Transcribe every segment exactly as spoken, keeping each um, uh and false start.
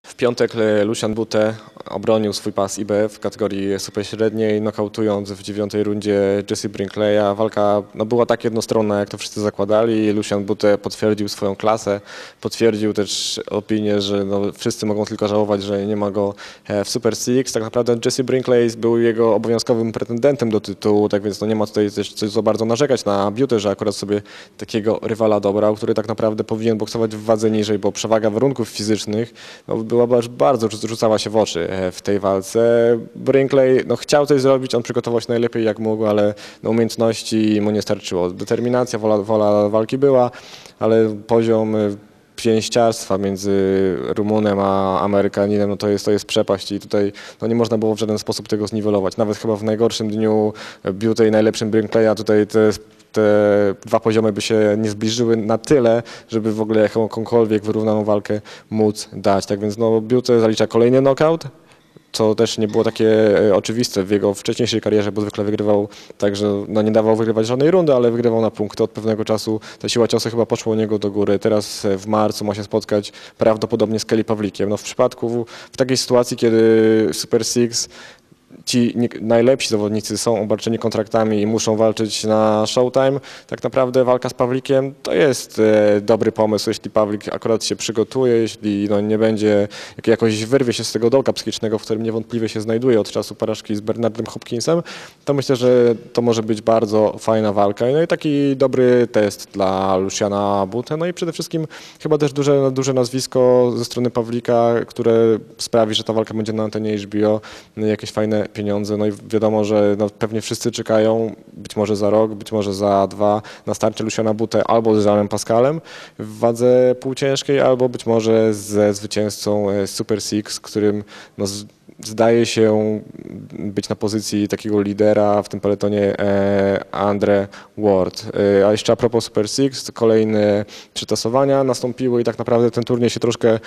W piątek Lucian Bute obronił swój pas I B F w kategorii super średniej, nokautując w dziewiątej rundzie Jesse Brinkleya. Walka no, była tak jednostronna, jak to wszyscy zakładali. Lucian Bute potwierdził swoją klasę, potwierdził też opinię, że no, wszyscy mogą tylko żałować, że nie ma go w Super Six. Tak naprawdę Jesse Brinkley był jego obowiązkowym pretendentem do tytułu, tak więc no, nie ma tutaj też coś za bardzo narzekać na Bute, że akurat sobie takiego rywala dobrał, który tak naprawdę powinien boksować w wadze niżej, bo przewaga warunków fizycznych no, była bardzo rzucała się w oczy w tej walce. Brinkley no, chciał coś zrobić, on przygotował się najlepiej jak mógł, ale no, umiejętności mu nie starczyło. Determinacja, wola, wola walki była, ale poziom pięściarstwa między Rumunem a Amerykaninem, no to jest, to jest przepaść i tutaj no nie można było w żaden sposób tego zniwelować. Nawet chyba w najgorszym dniu Bute i najlepszym Brinkleya tutaj te te dwa poziomy by się nie zbliżyły na tyle, żeby w ogóle jakąkolwiek wyrównaną walkę móc dać. Tak więc no, Bute zalicza kolejny knockout, co też nie było takie oczywiste w jego wcześniejszej karierze, bo zwykle wygrywał tak, że no, nie dawał wygrywać żadnej rundy, ale wygrywał na punkty. Od pewnego czasu ta siła ciosu chyba poszła u niego do góry. Teraz w marcu ma się spotkać prawdopodobnie z Kelly Pawlikiem. No, w przypadku, w takiej sytuacji, kiedy Super Six ci nie, najlepsi zawodnicy są obarczeni kontraktami i muszą walczyć na Showtime, tak naprawdę walka z Pawlikiem to jest e, dobry pomysł, jeśli Pawlik akurat się przygotuje, jeśli no, nie będzie, jak, jakoś wyrwie się z tego dołka psychicznego, w którym niewątpliwie się znajduje od czasu porażki z Bernardem Hopkinsem, to myślę, że to może być bardzo fajna walka. No i taki dobry test dla Luciana Bute, no i przede wszystkim chyba też duże, duże nazwisko ze strony Pawlika, które sprawi, że ta walka będzie na antenie H B O, jakieś fajne pieniądze, no i wiadomo, że no pewnie wszyscy czekają, być może za rok, być może za dwa, na starcie Luciana Bute albo z Jeanem Pascalem w wadze półciężkiej, albo być może ze zwycięzcą Super Six, którym no, zdaje się być na pozycji takiego lidera w tym peletonie e, Andre Ward. E, a jeszcze a propos Super Six, kolejne przetasowania nastąpiły i tak naprawdę ten turniej się troszkę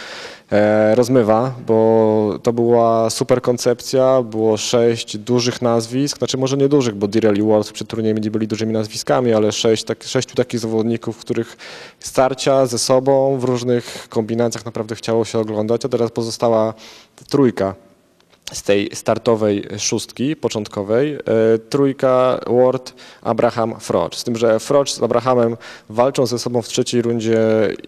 e, rozmywa, bo to była super koncepcja, było sześć dużych nazwisk, znaczy może nie dużych, bo Dirrell i Ward przed turniejem nie byli dużymi nazwiskami, ale sześć, tak, sześciu takich zawodników, których starcia ze sobą w różnych kombinacjach naprawdę chciało się oglądać, a teraz pozostała trójka z tej startowej szóstki początkowej, e, trójka Ward, Abraham, Froch. Z tym, że Froch z Abrahamem walczą ze sobą w trzeciej rundzie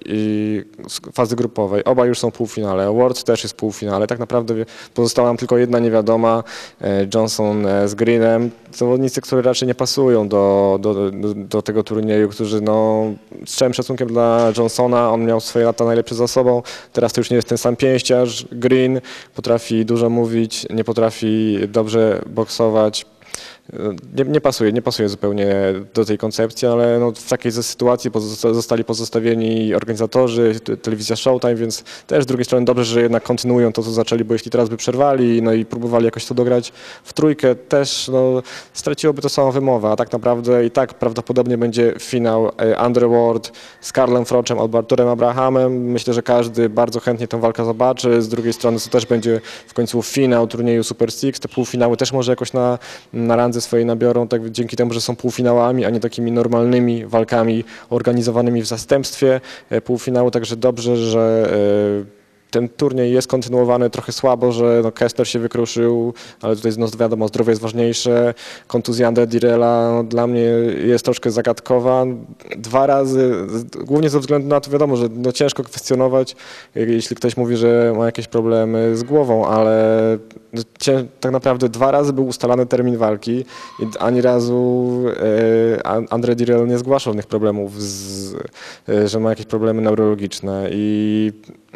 i fazy grupowej. Oba już są w półfinale. Ward też jest w półfinale. Tak naprawdę pozostała nam tylko jedna niewiadoma, e, Johnson z Greenem. Zawodnicy, które raczej nie pasują do, do, do, do tego turnieju, którzy no, z całym szacunkiem dla Johnsona, on miał swoje lata najlepsze za sobą. Teraz to już nie jest ten sam pięściarz. Green potrafi dużo mówić, nie potrafi dobrze boksować. Nie, nie pasuje, nie pasuje zupełnie do tej koncepcji, ale no w takiej sytuacji zostali pozostawieni organizatorzy, telewizja Showtime, więc też z drugiej strony dobrze, że jednak kontynuują to, co zaczęli, bo jeśli teraz by przerwali no i próbowali jakoś to dograć w trójkę, też no, straciłoby to samą wymowę, a tak naprawdę i tak prawdopodobnie będzie finał Andre Ward z Carlem Frochem albo Arturem Abrahamem. Myślę, że każdy bardzo chętnie tę walkę zobaczy. Z drugiej strony to też będzie w końcu finał turnieju Super Six. Te półfinały też może jakoś na, na randze swojej nabiorą, tak dzięki temu, że są półfinałami, a nie takimi normalnymi walkami organizowanymi w zastępstwie półfinału, także dobrze, że ten turniej jest kontynuowany trochę słabo, że no Kessler się wykruszył, ale tutaj no wiadomo, zdrowie jest ważniejsze. Kontuzja Andre Dirrella no, dla mnie jest troszkę zagadkowa. Dwa razy, głównie ze względu na to wiadomo, że no, ciężko kwestionować, jeśli ktoś mówi, że ma jakieś problemy z głową, ale cię, tak naprawdę dwa razy był ustalany termin walki i ani razu e, Andre Dirrell nie zgłaszał żadnych problemów, z, e, że ma jakieś problemy neurologiczne i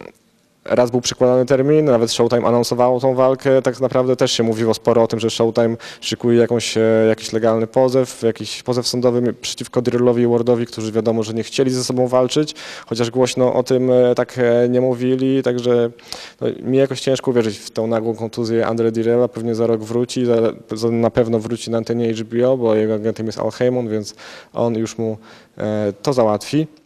raz był przykładany termin, nawet Showtime anonsowało tą walkę, tak naprawdę też się mówiło sporo o tym, że Showtime szykuje jakąś, jakiś legalny pozew, jakiś pozew sądowy przeciwko Dirrellowi i Wardowi, którzy wiadomo, że nie chcieli ze sobą walczyć, chociaż głośno o tym tak nie mówili, także no, mi jakoś ciężko uwierzyć w tą nagłą kontuzję Andre Dirrella, pewnie za rok wróci, za, na pewno wróci na antenie H B O, bo jego agentem jest Al Haymon, więc on już mu to załatwi.